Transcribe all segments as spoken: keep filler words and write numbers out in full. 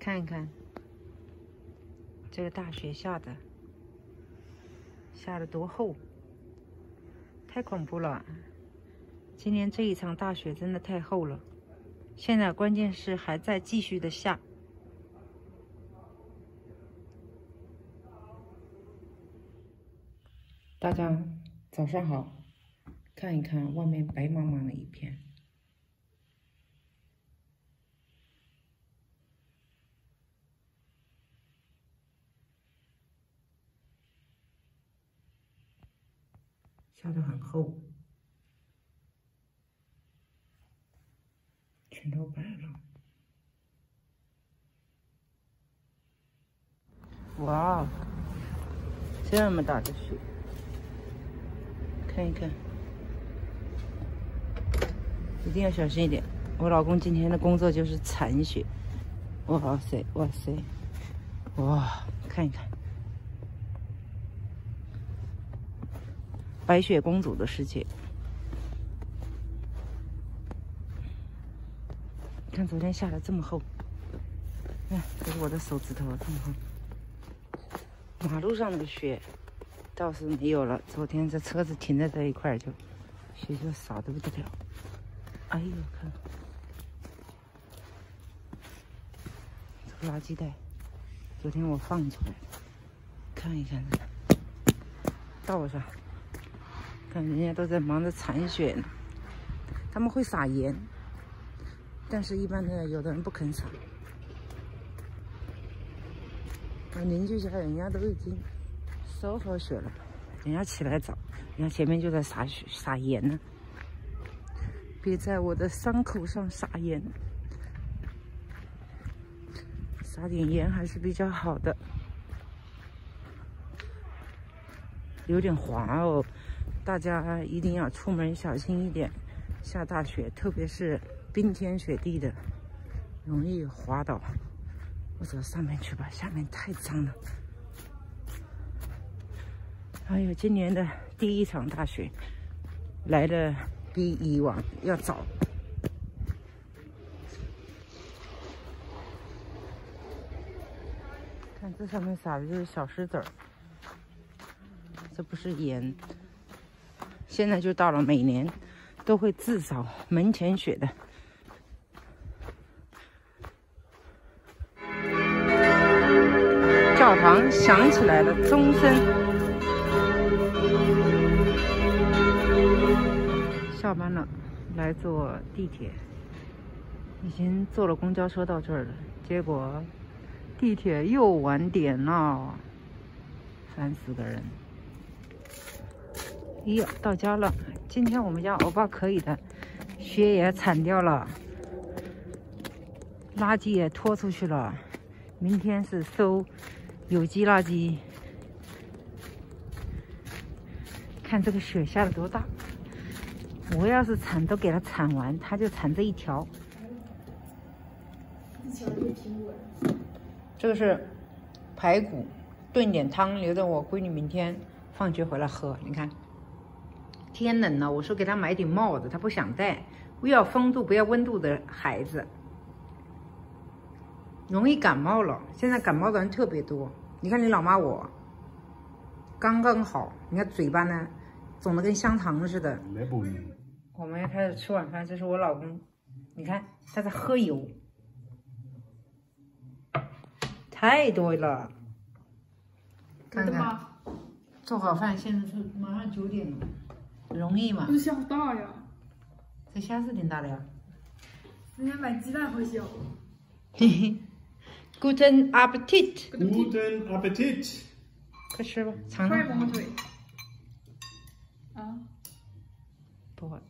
看一看这个大雪下的，下的多厚，太恐怖了！今年这一场大雪真的太厚了，现在关键是还在继续的下。大家早上好，看一看外面白茫茫的一片。 下得很厚，全都白了。哇，这么大的雪，看一看，一定要小心一点。我老公今天的工作就是铲雪。哇塞，哇塞，哇，看一看。 白雪公主的世界，看昨天下的这么厚，哎，这是我的手指头这么厚。马路上的雪倒是没有了，昨天这车子停在这一块就雪就少得不得了。哎呦，看这个垃圾袋，昨天我放出来的，看一看倒上。 看人家都在忙着铲雪呢，他们会撒盐，但是一般的有的人不肯撒。我邻居家人家都已经收好雪了，人家起来早，人家前面就在撒雪撒盐呢。别在我的伤口上撒盐，撒点盐还是比较好的。有点滑哦。 大家一定要出门小心一点，下大雪，特别是冰天雪地的，容易滑倒。我走上面去吧，下面太脏了。还有今年的第一场大雪，来的比以往要早。看这上面撒的就是小石子儿，这不是盐。 现在就到了每年都会自扫门前雪的教堂响起来了钟声。下班了，来坐地铁，已经坐了公交车到这儿了，结果地铁又晚点了，烦死个人。 哎呀，到家了！今天我们家欧巴可以的，雪也铲掉了，垃圾也拖出去了。明天是收有机垃圾。看这个雪下的多大！我要是铲都给它铲完，它就铲这一条。这个是排骨，炖点汤，留着我闺女明天放学回来喝。你看。 天冷了，我说给他买顶帽子，他不想戴。不要风度，不要温度的孩子，容易感冒了。现在感冒的人特别多。你看你老妈我，刚刚好。你看嘴巴呢，肿得跟香肠似的。我们要开始吃晚饭，这是我老公，你看他在喝油，太多了。看看，做好饭，现在是马上九点了。 容易吗？ 这虾好大呀！ 这虾是挺大的呀。 人家买鸡蛋好小。 嘿嘿 ，Guten Appetit。 Guten Appetit。 快吃吧，尝尝。 快摸腿。啊？ 不会。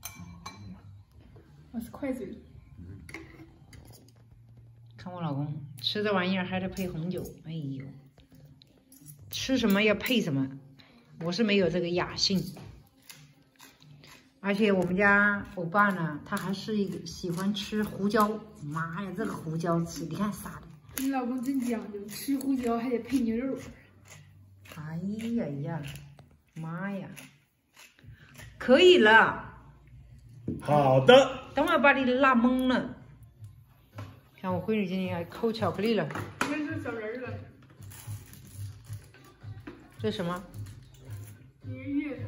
我是快嘴。 看我老公吃这玩意儿还得配红酒，哎呦，吃什么要配什么，我是没有这个雅兴。 而且我们家欧巴呢，他还是一个喜欢吃胡椒。妈呀，这个胡椒吃，你看撒的。 你老公真讲究，吃胡椒还得配牛肉。 哎呀呀，妈呀！可以了。 好的。 等会儿把你辣懵了。 看我闺女今天还抠巧克力了。 这是小人儿了。 这是什么？ 一个月。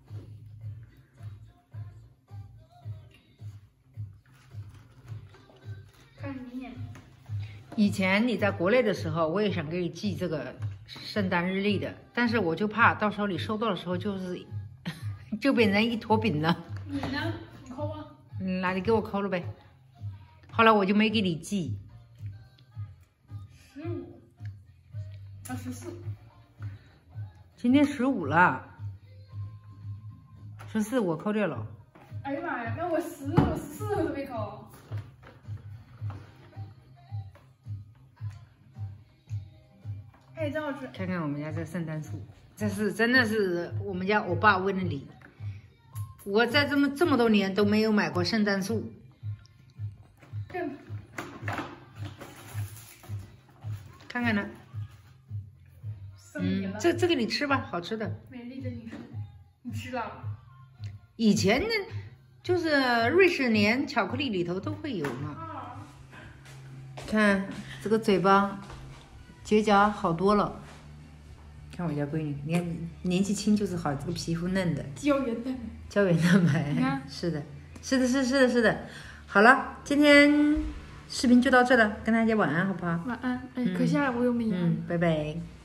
看你念。 以前你在国内的时候，我也想给你寄这个圣诞日历的，但是我就怕到时候你收到的时候就是就变成一坨饼了。 你呢？你抠啊？ 嗯，那你给我抠了呗。后来我就没给你寄。 十五，啊十四。 今天十五了，十四我抠掉了。 哎呀妈呀，那我十我四个都没抠。哎，真好吃。 看看我们家这圣诞树，这是真的是我们家我爸为了你，我在这么这么多年都没有买过圣诞树。 嗯。 看看呢。嗯，这这个你吃吧，好吃的。 美丽的女神，你吃了？ 以前呢，就是瑞士莲巧克力里头都会有嘛。看这个嘴巴，结痂好多了。看我家闺女，你看年纪轻就是好，这个皮肤嫩的。 胶原蛋白。 胶原蛋白。是的，是的，是是的，是的。好了，今天视频就到这了，跟大家晚安，好不好？ 晚安。哎，可下来我又没嗯，拜拜。